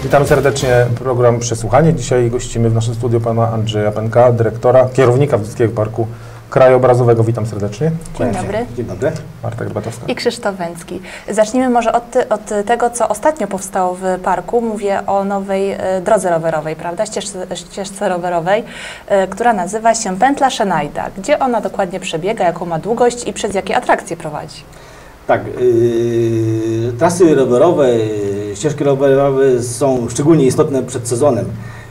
Witam serdecznie, program Przesłuchanie. Dzisiaj gościmy w naszym studiu pana Andrzeja Penka, dyrektora, kierownika Wrzyckiego Parku Krajobrazowego. Witam serdecznie. Dzień dobry. Dzień dobry. Marta Grbatowska. I Krzysztof Węcki. Zacznijmy może od tego, co ostatnio powstało w parku. Mówię o nowej drodze rowerowej, prawda? Ścieżce rowerowej, która nazywa się Pętla Szenajda. Gdzie ona dokładnie przebiega, jaką ma długość i przez jakie atrakcje prowadzi? Tak, trasy rowerowe, ścieżki rowerowe są szczególnie istotne przed sezonem.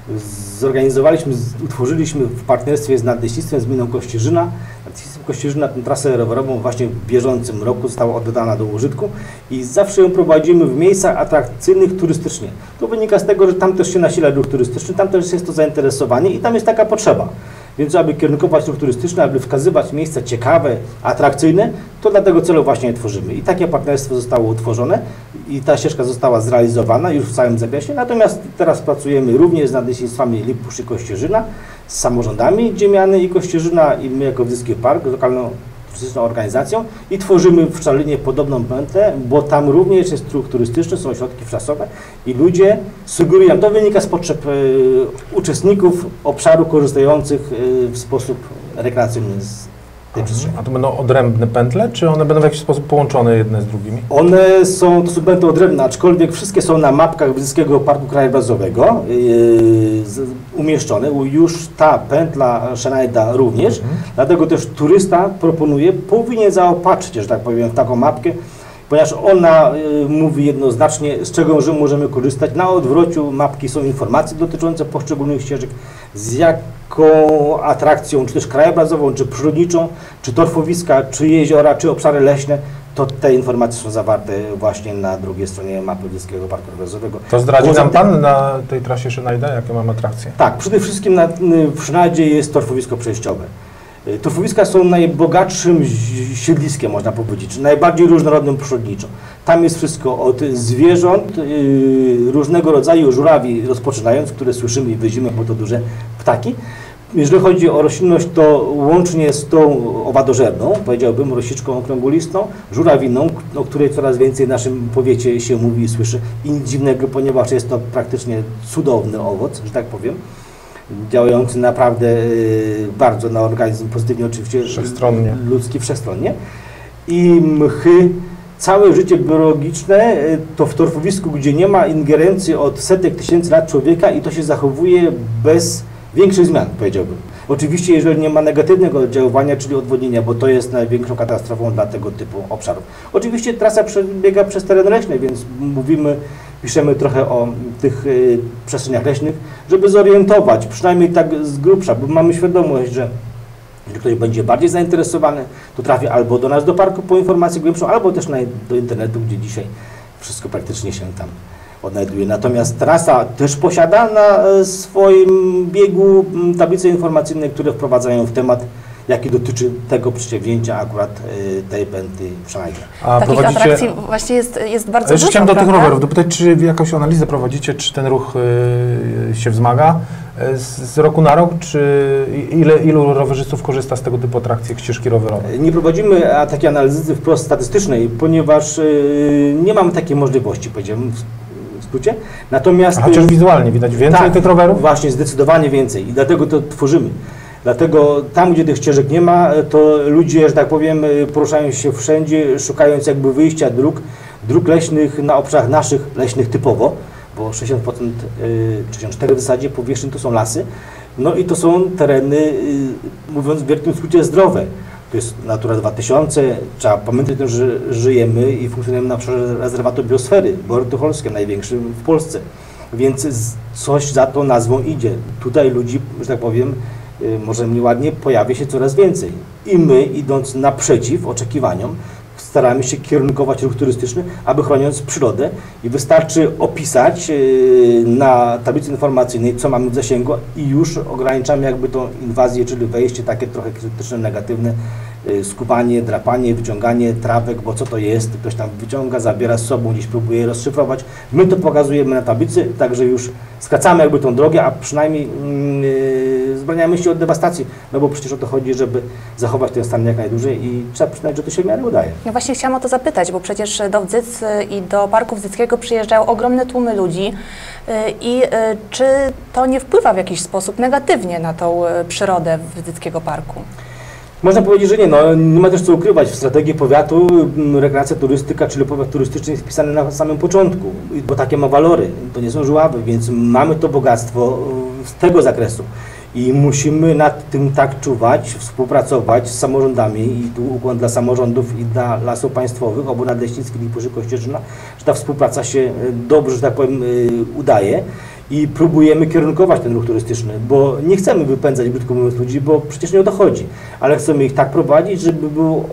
Utworzyliśmy w partnerstwie z Nadleśnictwem z gminą Kościerzyna. Nadleśnictwem Kościerzyna tę trasę rowerową właśnie w bieżącym roku została oddana do użytku i zawsze ją prowadzimy w miejscach atrakcyjnych turystycznie. To wynika z tego, że tam też się nasila ruch turystyczny, tam też jest to zainteresowanie i tam jest taka potrzeba. Więc aby kierunkować ruch turystyczny, aby wskazywać miejsca ciekawe, atrakcyjne, to dla tego celu właśnie je tworzymy. I takie partnerstwo zostało utworzone i ta ścieżka została zrealizowana już w całym zakresie. Natomiast teraz pracujemy również z nadleśnictwami Lipusz i Kościerzyna, z samorządami Dziemiany i Kościerzyna i my jako Wrzycki Park, lokalną turystyczną organizacją i tworzymy w Szalinie podobną pętlę, bo tam również jest ruch turystyczny, są ośrodki wczasowe i ludzie sugerują, to wynika z potrzeb uczestników obszaru korzystających w sposób rekreacyjny z tej przestrzeni. A to będą odrębne pętle, czy one będą w jakiś sposób połączone jedne z drugimi? To są pętle odrębne, aczkolwiek wszystkie są na mapkach Wrzyckiego Parku Krajobrazowego umieszczone. Już ta pętla Szenajda również, dlatego też turysta powinien zaopatrzyć, że tak powiem, w taką mapkę, ponieważ ona mówi jednoznacznie, z czego możemy korzystać. Na odwrociu mapki są informacje dotyczące poszczególnych ścieżek, z jaką atrakcją, czy też krajobrazową, czy przyrodniczą, czy torfowiska, czy jeziora, czy obszary leśne, to te informacje są zawarte właśnie na drugiej stronie mapy Wrzyckiego Parku Krajobrazowego. To zdradzi nam Pan na tej trasie Szenajda, jakie mamy atrakcje? Tak, przede wszystkim w Szenajdzie jest torfowisko przejściowe. Torfowiska są najbogatszym siedliskiem, można powiedzieć, najbardziej różnorodnym przyrodniczo. Tam jest wszystko od zwierząt, różnego rodzaju żurawi rozpoczynając, które słyszymy i widzimy, bo to duże ptaki. Jeżeli chodzi o roślinność, to łącznie z tą owadożerną, powiedziałbym, rosiczką okrągulistą, żurawiną, o której coraz więcej w naszym powiecie się mówi i słyszy. I nic dziwnego, ponieważ jest to praktycznie cudowny owoc, że tak powiem, działający naprawdę bardzo na organizm pozytywnie, oczywiście ludzki wszechstronnie. I mchy, całe życie biologiczne to w torfowisku, gdzie nie ma ingerencji od setek tysięcy lat człowieka i to się zachowuje bez większych zmian, powiedziałbym. Oczywiście, jeżeli nie ma negatywnego oddziaływania, czyli odwodnienia, bo to jest największą katastrofą dla tego typu obszarów. Oczywiście trasa przebiega przez teren leśny, więc piszemy trochę o tych przestrzeniach leśnych, żeby zorientować, przynajmniej tak z grubsza, bo mamy świadomość, że jeżeli ktoś będzie bardziej zainteresowany, to trafi albo do nas do parku po informację głębszą, albo też do internetu, gdzie dzisiaj wszystko praktycznie się tam odnajduje. Natomiast trasa też posiada na swoim biegu tablice informacyjne, które wprowadzają w temat, jaki dotyczy tego przedsięwzięcia, akurat tej pętli w Szenajdzie. Takich atrakcji właśnie jest bardzo dużo. Chciałem do tych rowerów dopytać, czy jakąś analizę prowadzicie, czy ten ruch się wzmaga z roku na rok, czy ilu rowerzystów korzysta z tego typu atrakcji jak ścieżki rowerowe? Nie prowadzimy takiej analizy wprost statystycznej, ponieważ nie mamy takiej możliwości, powiedziałem w skrócie. Natomiast chociaż wizualnie widać więcej tych rowerów? Właśnie, zdecydowanie więcej i dlatego to tworzymy. Dlatego tam, gdzie tych ścieżek nie ma, to ludzie, że tak powiem, poruszają się wszędzie, szukając jakby wyjścia dróg leśnych na obszarach naszych leśnych typowo, bo 60%, 64% w zasadzie powierzchni to są lasy. No i to są tereny, mówiąc w wielkim skrócie, zdrowe. To jest Natura 2000, trzeba pamiętać, że żyjemy i funkcjonujemy na obszarze rezerwatu biosfery, Bory Tucholskie, największym w Polsce. Więc coś za tą nazwą idzie. Tutaj ludzi, że tak powiem, może nieładnie, pojawia się coraz więcej. I my, idąc naprzeciw oczekiwaniom, staramy się kierunkować ruch turystyczny, aby chroniąc przyrodę i wystarczy opisać na tablicy informacyjnej, co mamy w zasięgu i już ograniczamy jakby tą inwazję, czyli wejście takie trochę krytyczne, negatywne, skupanie, drapanie, wyciąganie trawek, bo co to jest, ktoś tam wyciąga, zabiera z sobą, gdzieś próbuje rozszyfrować. My to pokazujemy na tablicy, także już skracamy jakby tą drogę, a przynajmniej wzbraniamy się od dewastacji, no bo przecież o to chodzi, żeby zachować ten stan jak najdłużej i trzeba przyznać, że to się w miarę udaje. No właśnie chciałam o to zapytać, bo przecież do Wdzyc i do Parku Wdzyckiego przyjeżdżają ogromne tłumy ludzi i czy to nie wpływa w jakiś sposób negatywnie na tą przyrodę Wdzyckiego Parku? Można powiedzieć, że nie. No, nie ma też co ukrywać. W strategii powiatu rekreacja, turystyka, czyli powiat turystyczny jest wpisany na samym początku, bo takie ma walory. To nie są żuławy, więc mamy to bogactwo z tego zakresu. I musimy nad tym tak czuwać, współpracować z samorządami i tu ukłon dla samorządów i dla Lasów Państwowych, obu Nadleśnickich i Puży-Kościerzyna, że ta współpraca się dobrze, że tak powiem, udaje. I próbujemy kierunkować ten ruch turystyczny, bo nie chcemy wypędzać, brzydko mówiąc, ludzi, bo przecież nie o to chodzi, ale chcemy ich tak prowadzić, żeby był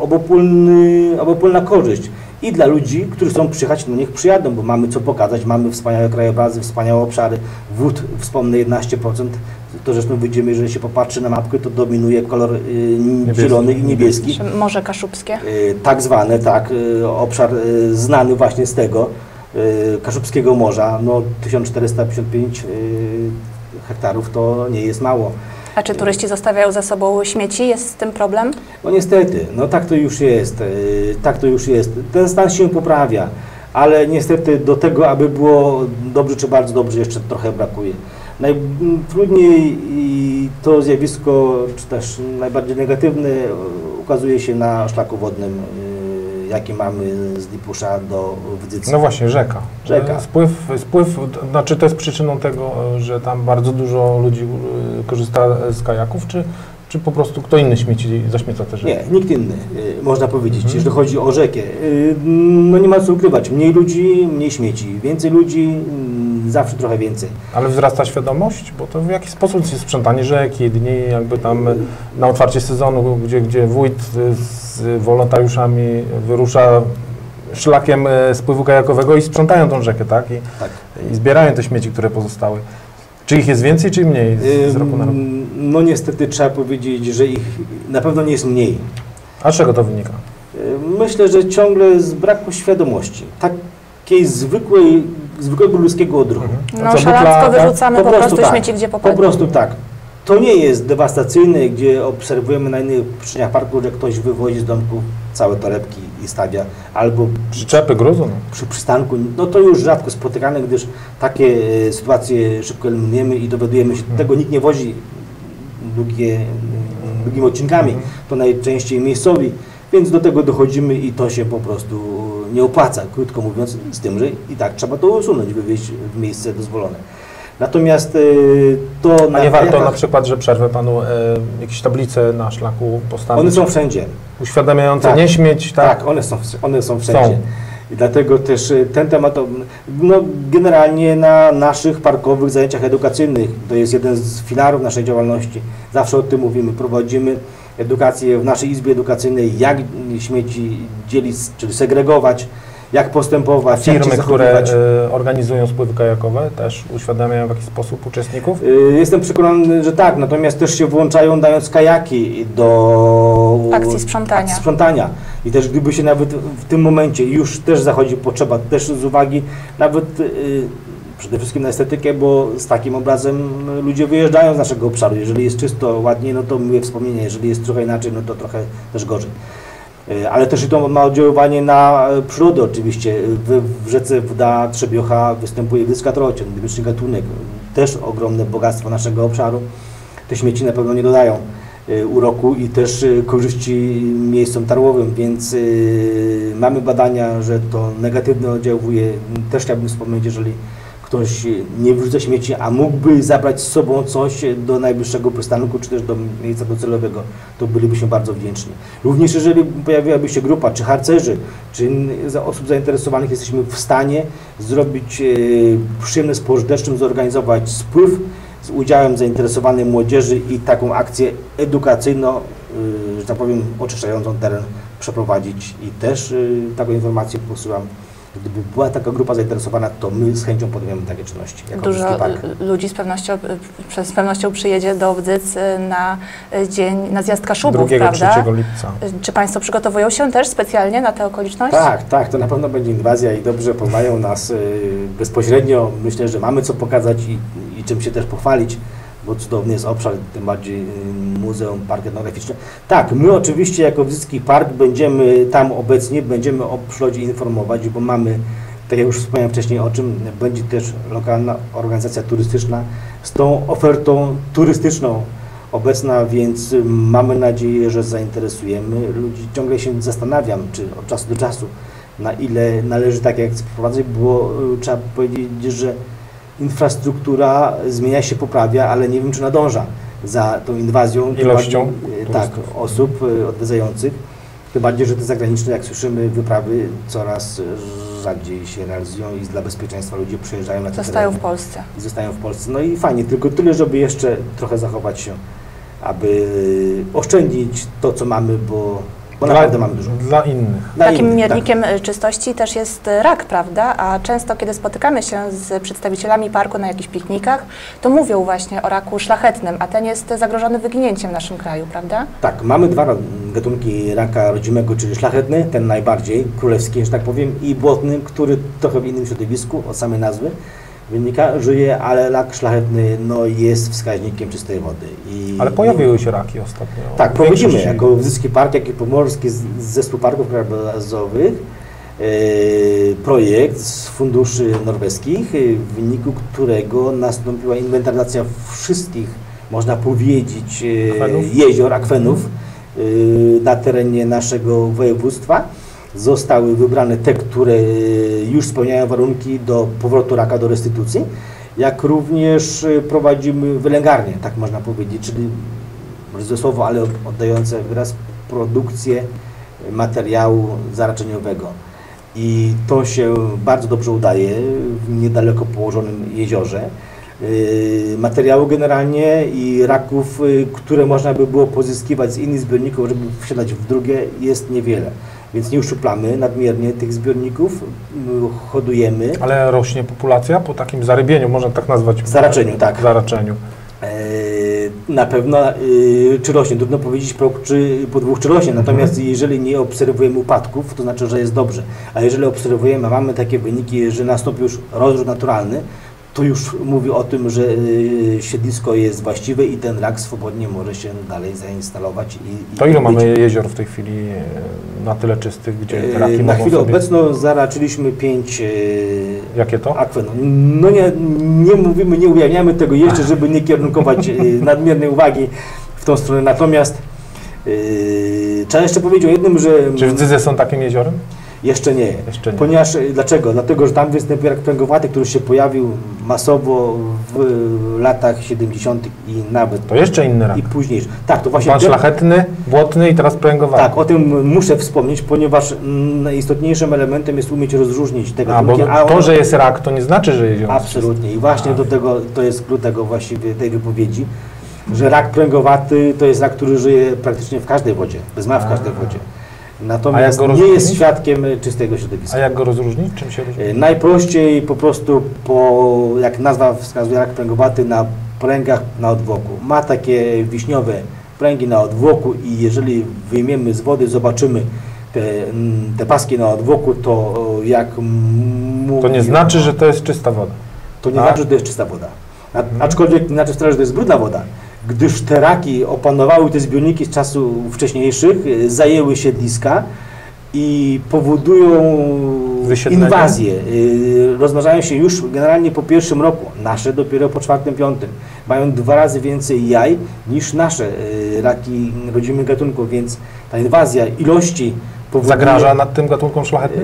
obopólna korzyść i dla ludzi, którzy chcą przyjechać, no niech przyjadą, bo mamy co pokazać, mamy wspaniałe krajobrazy, wspaniałe obszary, wód, wspomnę 11%, to zresztą widzimy, jeżeli się popatrzy na mapkę, to dominuje kolor zielony i niebieski. Morze Kaszubskie? Tak zwane, tak, obszar znany właśnie z tego, Kaszubskiego Morza, no 1455 hektarów to nie jest mało. A czy turyści zostawiają za sobą śmieci? Jest z tym problem? No niestety, no tak to już jest, tak to już jest. Ten stan się poprawia, ale niestety do tego, aby było dobrze czy bardzo dobrze, jeszcze trochę brakuje. Najtrudniej to zjawisko, czy też najbardziej negatywne ukazuje się na szlaku wodnym, jaki mamy z Lipusza do Wdzycy. No właśnie, rzeka. Rzeka. Spływ, znaczy to jest przyczyną tego, że tam bardzo dużo ludzi korzysta z kajaków, czy po prostu kto inny śmieci zaśmieca te rzeki? Nie, nikt inny, można powiedzieć, jeżeli chodzi o rzekę. No nie ma co ukrywać, mniej ludzi, mniej śmieci, więcej ludzi, zawsze trochę więcej. Ale wzrasta świadomość, bo to w jakiś sposób jest sprzątanie rzeki, dni jakby tam na otwarcie sezonu, gdzie wójt z wolontariuszami wyrusza szlakiem spływu kajakowego i sprzątają tą rzekę, tak? I zbierają te śmieci, które pozostały. Czy ich jest więcej, czy mniej z roku na rok? No niestety trzeba powiedzieć, że ich na pewno nie jest mniej. A z czego to wynika? Myślę, że ciągle z braku świadomości. Takiej zwykłego ludzkiego odruchu. No szalacko wyrzucamy po prostu śmieci, gdzie popadnie. Po prostu tak. To nie jest dewastacyjne, gdzie obserwujemy na innych przyczynach parku, że ktoś wywozi z domku całe torebki i stawia, albo przyczepy gruzu. No. Przy przystanku. No to już rzadko spotykane, gdyż takie sytuacje szybko eliminujemy i dowiadujemy się, tego nikt nie wozi długimi odcinkami, to najczęściej miejscowi, więc do tego dochodzimy i to się po prostu nie opłaca, krótko mówiąc, z tym, że i tak trzeba to usunąć, wywieźć w miejsce dozwolone. Natomiast to... A nie warto na przykład, że przerwę Panu jakieś tablice na szlaku postawić? One są wszędzie. Uświadamiające nie śmieć, tak? Tak, one są wszędzie. I dlatego też ten temat, no generalnie na naszych parkowych zajęciach edukacyjnych, to jest jeden z filarów naszej działalności. Zawsze o tym mówimy, prowadzimy edukację w naszej izbie edukacyjnej, jak śmieci dzielić, czyli segregować, jak postępować, firmy, które organizują spływy kajakowe, też uświadamiają w jakiś sposób uczestników? Jestem przekonany, że tak, natomiast też się włączają, dając kajaki do akcji sprzątania. I też gdyby się nawet w tym momencie już też zachodzi potrzeba, też z uwagi nawet przede wszystkim na estetykę, bo z takim obrazem ludzie wyjeżdżają z naszego obszaru. Jeżeli jest czysto, ładnie, no to miłe wspomnienie, jeżeli jest trochę inaczej, no to trochę też gorzej. Ale też i to ma oddziaływanie na przyrodę oczywiście. W rzece Wda Trzebiocha występuje wydska trocian, endemiczny gatunek, też ogromne bogactwo naszego obszaru. Te śmieci na pewno nie dodają uroku i też korzyści miejscom tarłowym, więc mamy badania, że to negatywnie oddziałuje. Też chciałbym wspomnieć, jeżeli ktoś nie wyrzuca śmieci, a mógłby zabrać z sobą coś do najbliższego przystanku, czy też do miejsca docelowego, to bylibyśmy bardzo wdzięczni. Również jeżeli pojawiłaby się grupa, czy harcerzy, czy osób zainteresowanych, jesteśmy w stanie zrobić przyjemne z pożytecznym, zorganizować spływ z udziałem zainteresowanej młodzieży i taką akcję edukacyjną, że tak powiem, oczyszczającą teren przeprowadzić. I też taką informację posyłam. Gdyby była taka grupa zainteresowana, to my z chęcią podejmiemy takie czynności. Dużo ludzi z pewnością przyjedzie do Wdzyc na zjazd Kaszubów, 2-3 prawda? lipca. Czy Państwo przygotowują się też specjalnie na tę okoliczność? Tak, to na pewno będzie inwazja i dobrze poznają nas bezpośrednio. Myślę, że mamy co pokazać i czym się też pochwalić. bo cudowny jest obszar, tym bardziej Muzeum Park Etnograficzny. Tak, my oczywiście jako Wysocki Park będziemy tam obecni, będziemy o przyrodzie informować, bo mamy, tak jak już wspomniałem wcześniej o czym, będzie też lokalna organizacja turystyczna z tą ofertą turystyczną obecna, więc mamy nadzieję, że zainteresujemy ludzi. Ciągle się zastanawiam, czy od czasu do czasu, na ile należy takie akcje wprowadzać, bo trzeba powiedzieć, że infrastruktura zmienia się, poprawia, ale nie wiem, czy nadąża za tą inwazją ilością osób odwiedzających. Tym bardziej, że te zagraniczne, jak słyszymy, wyprawy coraz rzadziej się realizują i dla bezpieczeństwa ludzie przyjeżdżają na te Zostają w Polsce. I zostają w Polsce. No i fajnie, tylko tyle, żeby jeszcze trochę zachować się, aby oszczędzić to, co mamy, bo naprawdę mamy dużo. Dla innych. Takim miernikiem czystości też jest rak, prawda? A często, kiedy spotykamy się z przedstawicielami parku na jakichś piknikach, to mówią właśnie o raku szlachetnym, a ten jest zagrożony wyginięciem w naszym kraju, prawda? Tak, mamy dwa gatunki raka rodzimego, czyli szlachetny, ten najbardziej królewski, że tak powiem, i błotny, który trochę w innym środowisku, od samej nazwy wynika, żyje, ale rak szlachetny jest wskaźnikiem czystej wody. Ale pojawiły się raki ostatnio. Tak, prowadzimy jako Wysocki Park, jak i Pomorski Zespół Parków Krajobrazowych projekt z funduszy norweskich, w wyniku którego nastąpiła inwentaryzacja wszystkich, można powiedzieć, jezior, akwenów na terenie naszego województwa. Zostały wybrane te, które już spełniają warunki do powrotu raka do restytucji, jak również prowadzimy wylęgarnię, tak można powiedzieć, czyli brzydkie słowo, ale oddające wyraz, produkcję materiału zaraczeniowego. I to się bardzo dobrze udaje w niedaleko położonym jeziorze. Materiału generalnie i raków, które można by było pozyskiwać z innych zbiorników, żeby wsiadać w drugie, jest niewiele. Więc nie uszczuplamy nadmiernie tych zbiorników, hodujemy. Ale rośnie populacja po takim zarybieniu, można tak nazwać? Zaraczeniu, tak. Zaraczeniu. Na pewno, czy rośnie, trudno powiedzieć po rok, czy po dwóch, czy rośnie, natomiast jeżeli nie obserwujemy upadków, to znaczy, że jest dobrze. A jeżeli obserwujemy, mamy takie wyniki, że nastąpił już rozród naturalny, to już mówi o tym, że siedlisko jest właściwe i ten rak swobodnie może się dalej zainstalować. To ile mamy jezior w tej chwili na tyle czystych, gdzie te raki na mogą chwilę sobie... obecną zaraczyliśmy 5 Jakie to? akwenów. No nie mówimy, nie ujawniamy tego jeszcze, żeby nie kierunkować nadmiernej uwagi w tą stronę. Natomiast trzeba jeszcze powiedzieć o jednym, że... Czy w Dzydze są takim jeziorem? Jeszcze nie. Ponieważ, dlaczego? Dlatego, że tam występuje rak pręgowaty, który się pojawił masowo w latach 70. i nawet... To jeszcze inny rak. I późniejszy. Tak, to właśnie... Pan szlachetny, błotny i teraz pręgowaty. Tak, o tym muszę wspomnieć, ponieważ najistotniejszym elementem jest umieć rozróżnić tego. Bo to, że jest rak, to nie znaczy, że jezioro. Absolutnie. I właśnie do tego, to jest klucz tego właściwie tej wypowiedzi, że rak pręgowaty to jest rak, który żyje praktycznie w każdej wodzie, bez w każdej wodzie. Natomiast nie jest świadkiem czystego środowiska. A jak go rozróżnić? Czym się różni? Najprościej po prostu, jak nazwa wskazuje, rak pręgowaty na pręgach na odwłoku. Ma takie wiśniowe pręgi na odwłoku i jeżeli wyjmiemy z wody, zobaczymy te paski na odwłoku, to jak mówi... To nie znaczy, że to jest czysta woda. To nie znaczy, że to jest czysta woda. Aczkolwiek nie znaczy wcale, że to jest brudna woda. Gdyż te raki opanowały te zbiorniki z czasów wcześniejszych, zajęły siedliska i powodują inwazję. Rozmnażają się już generalnie po pierwszym roku, nasze dopiero po czwartym, piątym. Mają 2 razy więcej jaj niż nasze raki rodzimych gatunków, więc ta inwazja ilości zagraża nad tym gatunkom szlachetnym?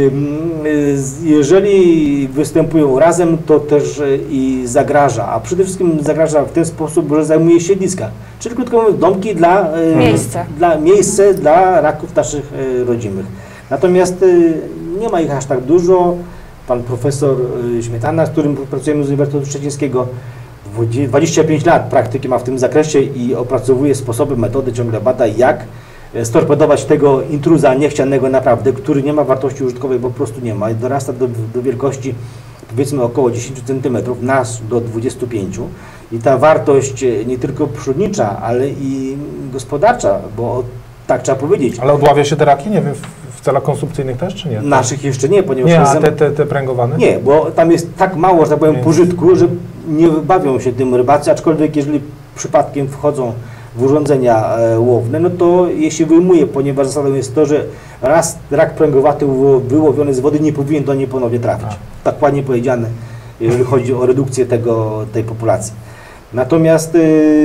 Jeżeli występują razem, to też i zagraża, a przede wszystkim zagraża w ten sposób, że zajmuje siedliska, czyli krótko mówiąc domki miejsce dla raków naszych rodzimych. Natomiast nie ma ich aż tak dużo. Pan profesor Śmietana, z którym pracujemy z Uniwersytetu Szczecińskiego, 25 lat praktyki ma w tym zakresie i opracowuje sposoby, metody, ciągle bada, jak storpedować tego intruza niechcianego naprawdę, który nie ma wartości użytkowej, bo po prostu nie ma i dorasta do wielkości powiedzmy około 10 cm, nasz do 25 i ta wartość nie tylko przyrodnicza, ale i gospodarcza, bo tak trzeba powiedzieć. Ale odławia się te raki, nie wiem, w celach konsumpcyjnych też, czy nie? Naszych jeszcze nie, ponieważ... Nie, a te pręgowane? Nie, bo tam jest tak mało, że tak powiem, pożytku, że nie bawią się tym rybacy, aczkolwiek jeżeli przypadkiem wchodzą w urządzenia łowne, no to je się wyjmuje, ponieważ zasadą jest to, że raz rak pręgowaty wyłowiony z wody nie powinien do niej ponownie trafić. Tak ładnie powiedziane, jeżeli chodzi o redukcję tej populacji. Natomiast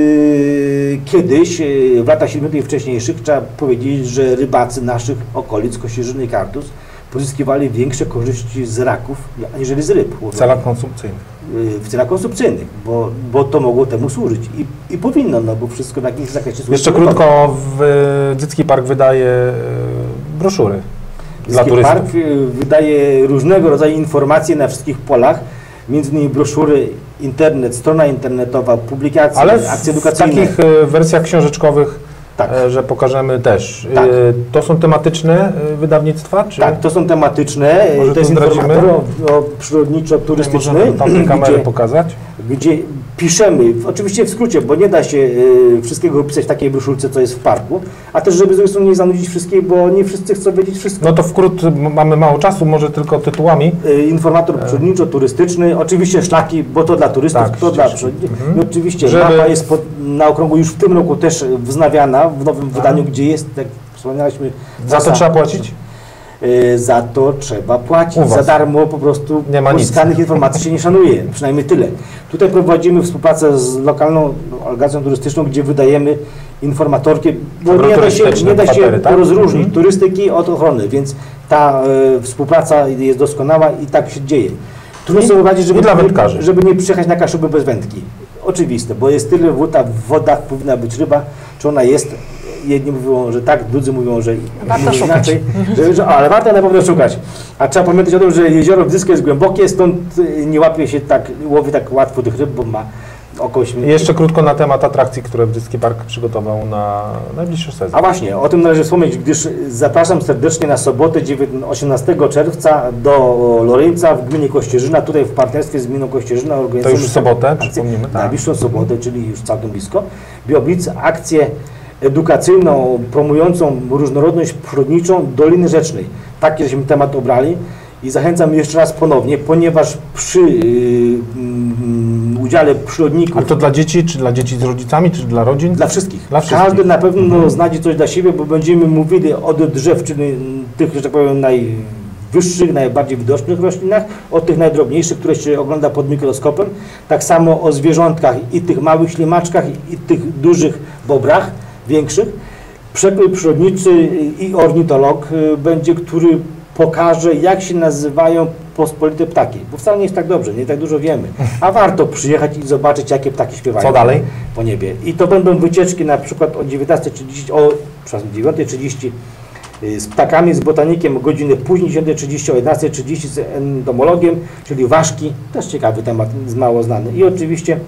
kiedyś, w latach 70. i wcześniejszych, trzeba powiedzieć, że rybacy naszych okolic, Kościerzyny i Kartus, pozyskiwali większe korzyści z raków, aniżeli z ryb. W celach konsumpcyjnych. W celach konsumpcyjnych, bo to mogło temu służyć. I powinno, no bo wszystko w jakimś zakresie służy. Jeszcze krótko, Dziecki Park wydaje broszury dla turystów. Park wydaje różnego rodzaju informacje na wszystkich polach, między innymi broszury, internet, strona internetowa, publikacje, ale akcje edukacyjne. Ale w takich wersjach książeczkowych, tak, że pokażemy też. Tak. To są tematyczne wydawnictwa? Czy? Tak, to są tematyczne. Może to jest informator przyrodniczo-turystyczny. Można tamtej kamery pokazać? Gdzie piszemy, oczywiście w skrócie, bo nie da się wszystkiego opisać w takiej broszurce, co jest w parku, a też, żeby z drugiej strony nie zanudzić wszystkich, bo nie wszyscy chcą wiedzieć wszystko. No to wkrótce, mamy mało czasu, może tylko tytułami. Informator przyrodniczo-turystyczny, oczywiście szlaki, bo to dla turystów, tak, to dla przyrodników. I oczywiście mapa jest na okrągło już w tym roku też wznawiana, w nowym wydaniu, gdzie jest, jak wspomnialiśmy... Za to trzeba płacić? Za to trzeba płacić. Za darmo po prostu uzyskanych informacji się nie szanuje. Przynajmniej tyle. Tutaj prowadzimy współpracę z lokalną organizacją turystyczną, gdzie wydajemy informatorkę, bo nie da się rozróżnić turystyki od ochrony, więc ta współpraca jest doskonała i tak się dzieje. Trudno sobie wyobrazić, żeby nie przyjechać na Kaszuby bez wędki. Oczywiste, bo jest tyle wód, a w wodach powinna być ryba. Czy ona jest? Jedni mówią, że tak, drudzy mówią, że inaczej, ale warto na pewno szukać. A trzeba pamiętać o tym, że jezioro Bzysko jest głębokie, stąd nie łapie się łowi tak łatwo tych ryb, bo ma około 8 metrów. Jeszcze krótko na temat atrakcji, które Dziecki Park przygotował na najbliższy sezon. A właśnie, o tym należy wspomnieć, gdyż zapraszam serdecznie na sobotę 18 czerwca do Loryńca w gminie Kościerzyna, tutaj w partnerstwie z gminą Kościerzyna organizujemy... To już w sobotę, przypomnijmy. Tak. Najbliższą sobotę, czyli już całkiem blisko. Bioblic, akcję edukacyjną, promującą różnorodność przyrodniczą Doliny Rzecznej. Taki żeśmy temat obrali i zachęcam jeszcze raz ponownie, ponieważ przy udziale przyrodników... A to dla dzieci, czy dla dzieci z rodzicami, czy dla rodzin? Dla wszystkich. Dla wszystkich. Każdy na pewno znajdzie coś dla siebie, bo będziemy mówili od drzew, czyli tych, że tak powiem, najwyższych, najbardziej widocznych roślinach, od tych najdrobniejszych, które się ogląda pod mikroskopem. Tak samo o zwierzątkach i tych małych ślimaczkach, i tych dużych bobrach, większych. Przekrój przyrodniczy i ornitolog będzie, który pokaże, jak się nazywają pospolite ptaki, bo wcale nie jest tak dobrze, nie tak dużo wiemy, a warto przyjechać i zobaczyć, jakie ptaki śpiewają. Co dalej? Po niebie. I to będą wycieczki na przykład o 9:30 z ptakami, z botanikiem, o godziny później, 10:30, o 11:30 z entomologiem, czyli ważki, też ciekawy temat, mało znany. I oczywiście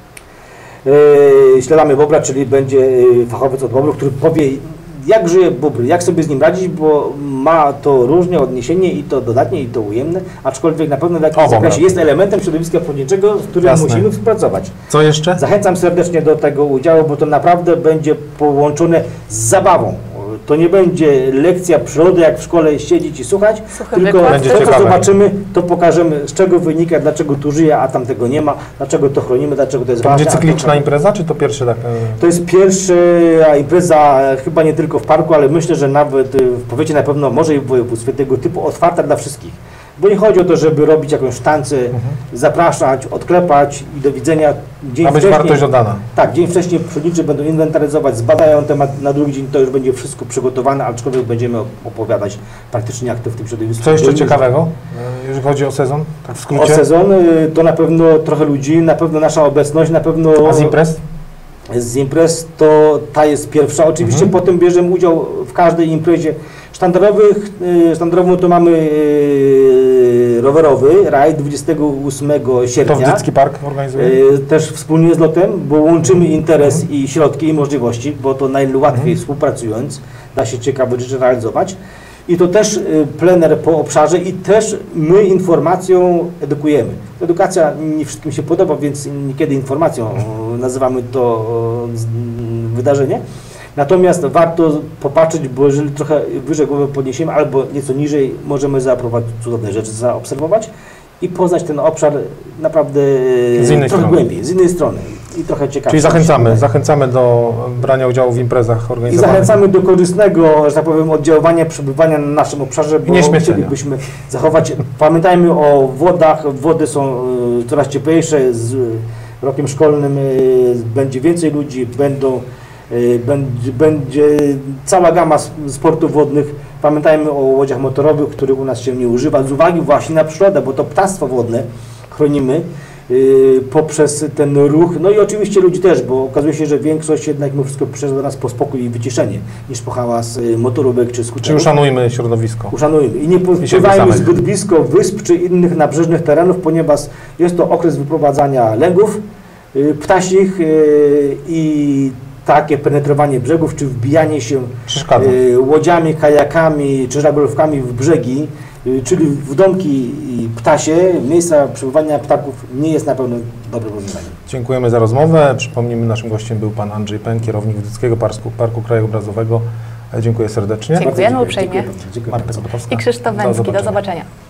śledamy bobra, czyli będzie fachowiec od bobrów, który powie, jak żyje bóbr, jak sobie z nim radzić, bo ma to różne odniesienie i to dodatnie, i to ujemne, aczkolwiek na pewno w jakimś zakresie jest elementem środowiska przyrodniczego, z którym musimy współpracować. Co jeszcze? Zachęcam serdecznie do tego udziału, bo to naprawdę będzie połączone z zabawą. To nie będzie lekcja przyrody, jak w szkole siedzieć i słuchać, tylko to, co zobaczymy, to pokażemy, z czego wynika, dlaczego tu żyje, a tam tego nie ma, dlaczego to chronimy, dlaczego to jest ważne. To będzie cykliczna impreza, czy to pierwsze takie? To jest pierwsza impreza, chyba nie tylko w parku, ale myślę, że nawet w powiecie na pewno, może i w województwie, tego typu otwarta dla wszystkich. Bo nie chodzi o to, żeby robić jakąś sztancę, zapraszać, odklepać i do widzenia. Ma być wartość dodana. Tak, dzień wcześniej przyrodniczy będą inwentaryzować, zbadają temat, na drugi dzień to już będzie wszystko przygotowane, aczkolwiek będziemy opowiadać praktycznie, jak to w tym środowisku. Co jeszcze ciekawego, jeżeli chodzi o sezon, tak w skrócie? O sezon to na pewno trochę ludzi, na pewno nasza obecność, na pewno... A z imprez? Z imprez to ta jest pierwsza. Oczywiście potem bierzemy udział w każdej imprezie sztandarową to mamy rowerowy rajd 28 sierpnia. To w Dziecki Park organizuje? Też wspólnie z lotem, bo łączymy interes i środki i możliwości, bo to najłatwiej współpracując da się ciekawe rzeczy realizować. I to też plener po obszarze i też my informacją edukujemy. Edukacja nie wszystkim się podoba, więc niekiedy informacją nazywamy to wydarzenie. Natomiast warto popatrzeć, bo jeżeli trochę wyżej głowę podniesiemy albo nieco niżej, możemy zaaprobować cudowne rzeczy, zaobserwować i poznać ten obszar naprawdę trochę głębiej, z innej strony i trochę ciekawiej. Czyli zachęcamy do brania udziału w imprezach organizowanych. I zachęcamy do korzystnego, że tak powiem, oddziaływania, przebywania na naszym obszarze, bo chcielibyśmy zachować. Pamiętajmy o wodach, wody są coraz cieplejsze, z rokiem szkolnym będzie więcej ludzi, będzie cała gama sportów wodnych. Pamiętajmy o łodziach motorowych, których u nas się nie używa, z uwagi właśnie na przyrodę, bo to ptactwo wodne chronimy poprzez ten ruch, no i oczywiście ludzi też, bo okazuje się, że większość jednak mimo wszystko przyjeżdża do nas po spokój i wyciszenie, niż po hałas motorówek czy skuterów. Czyli uszanujmy środowisko. Uszanujmy i nie podpływajmy zbyt blisko wysp czy innych nabrzeżnych terenów, ponieważ jest to okres wyprowadzania lęgów ptasich i takie penetrowanie brzegów, czy wbijanie się łodziami, kajakami, czy żaglówkami w brzegi, czyli w domki ptasie, miejsca przebywania ptaków nie jest na pewno dobrym rozwiązaniem. Dziękujemy za rozmowę. Przypomnijmy, naszym gościem był pan Andrzej Pęk, kierownik Witebskiego Parku Krajobrazowego. Dziękuję serdecznie. Dziękujemy uprzejmie. Dziękuję. Marta Gotowska. I Krzysztof Węcki. Do zobaczenia.